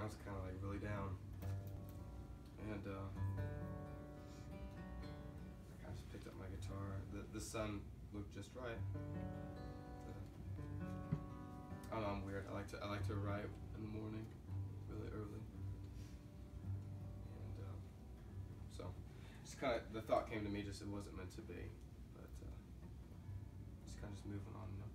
was kind of like really down, and I just picked up my guitar. The sun looked just right. I don't know, I'm weird. I like to write in the morning, really early, and so just kind of the thought came to me, just it wasn't meant to be, but just kind of moving on, you know.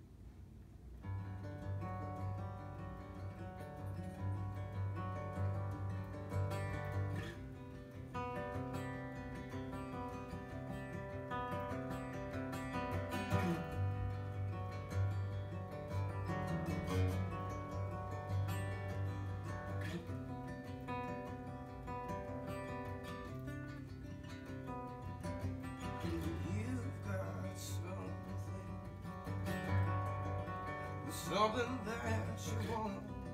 Something that you want.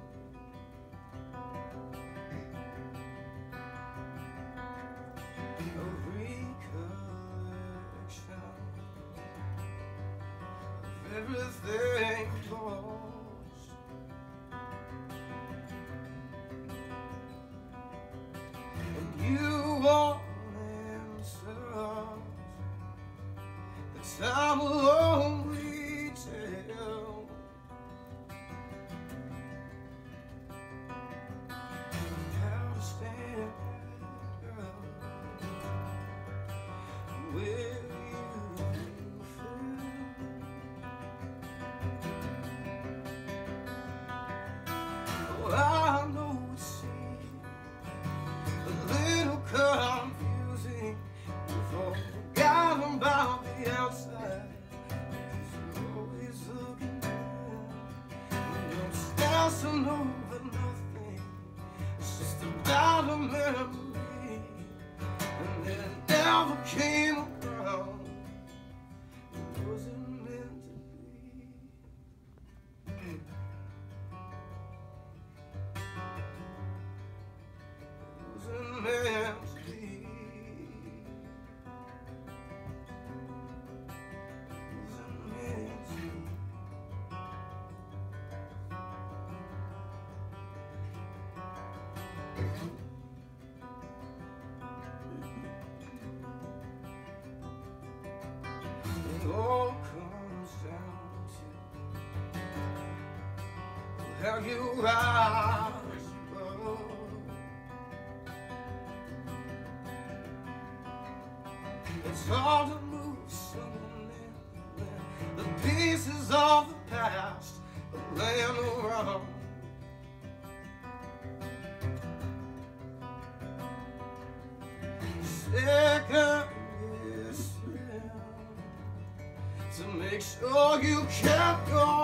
A recollection of everything lost. And you want answers that time will only tell. I know it seems a little confusing. You've forgotten about the outside, 'cause you're always looking down. And you're stressing over nothing. It's just about a memory, and it never came around. It wasn't meant to be. Wasn't meant to be. Wasn't meant to be. It all comes down to how you rise above. It's hard to move someone in when the pieces of the past are laying around. Second guessing to make sure you kept going.